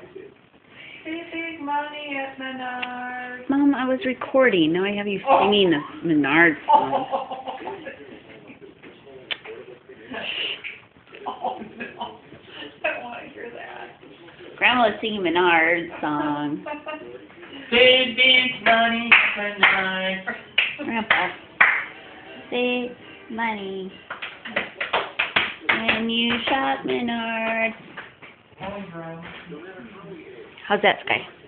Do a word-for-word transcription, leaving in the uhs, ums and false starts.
Big money at Menards. Mom, I was recording. Now I have you singing the Menards song. Oh, no. I don't want to hear that. Grandma was singing Menards song. Big, big money at Menards. Grandpa, save money when you shop Menards. How's that, Skye?